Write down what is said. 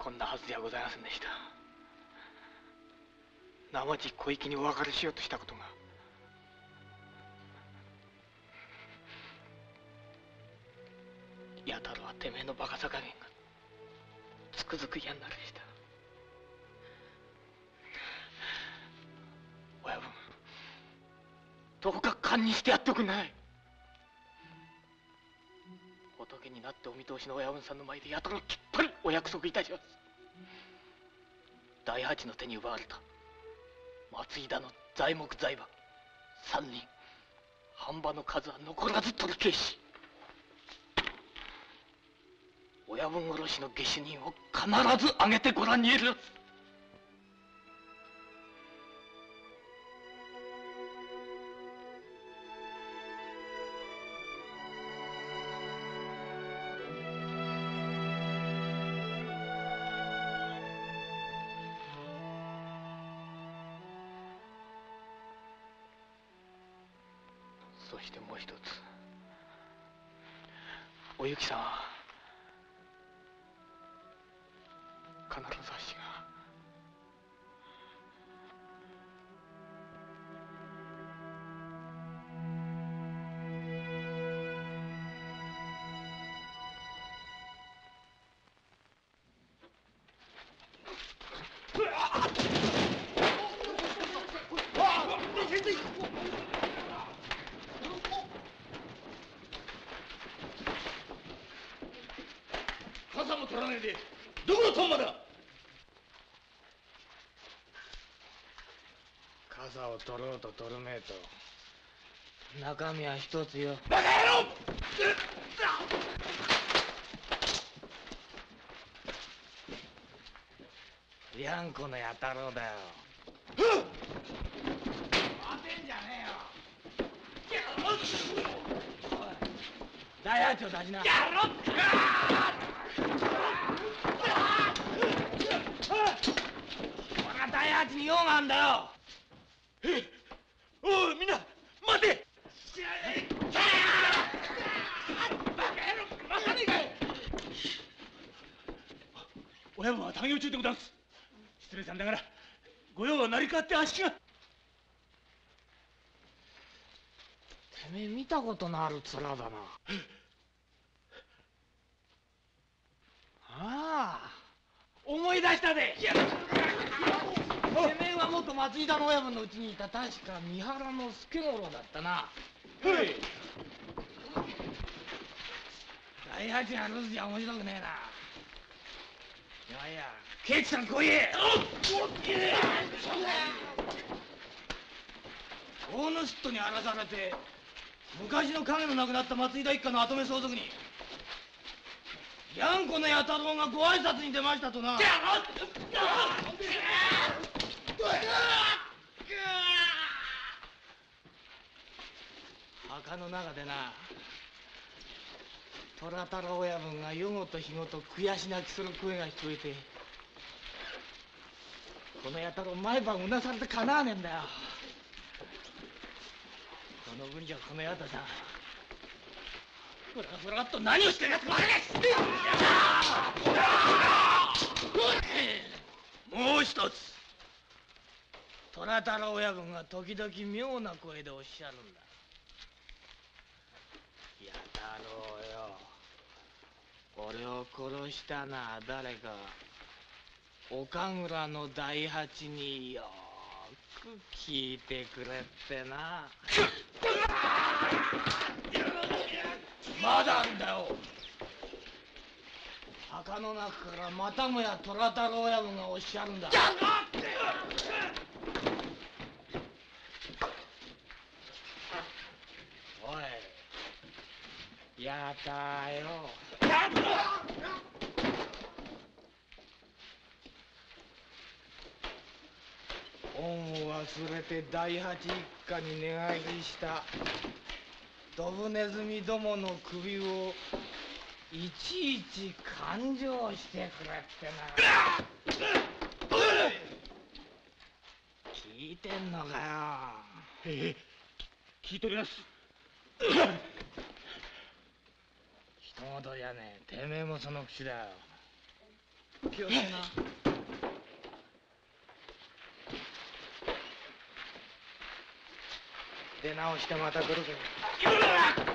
こんなはずではございませんでした。生地小粋にお別れしようとしたことが弥太郎はてめえのバカさ加減がつくづく嫌になるでした。親分、どうか堪忍してやっておくんない。仏になってお見通しの親分さんの前で弥太郎きっぱりお約束いたします。大八の手に奪われた松井田の材木財馬3人、半場の数は残らず取り消し、親分殺しの下手人を必ず挙げてご覧に入れます。そしてもう一つ、おゆきさんは必ずあっしが傘も取らねえでどこのトンマだ。 傘を取ろうと取るめえと中身は一つよ。 バカ野郎！ りゃんこの弥太郎だよ。待てんじゃねえよ。大八を出しな。やろっ俺は大八に用があんだよ。 おいみんな待て。親分は作業中でござんす。失礼さんだからご用は成り代わってあっしが。 てめえ見たことのある面だな。ああ、思い出したで。てめえは元松井田の親分のうちにいた確か三原の助五郎だったな。 はい。 大八が留守じゃ面白くねえな。いやいや、ケイチさん来いえ。大盗人に荒らされて昔の影のなくなった松井田一家の跡目相続にやんこの弥太郎がご挨拶に出ましたとな。墓の中でな、虎太郎親分が夜ごと日ごと悔し泣きする声が聞こえて、この弥太郎毎晩うなされてかなわねえんだよ。この分じゃこの弥太さんふらふらっと何をしてるやつばかりです。もう一つ、虎太郎親分が時々妙な声でおっしゃるんだ。弥太郎よ、俺を殺したのは誰か岡倉の大八によく聞いてくれってな。まだあんだよ。墓の中からまたもや虎太郎親分がおっしゃるんだ。おい、やったよ。恩を忘れて大八一家に寝返りしたドブネズミどもの首をいちいち勘定してくれってな。聞いてんのかよ。 聞いております。 人事じゃねえ。てめえもその口だよ。 気をつけな。出直してまた来るぜ。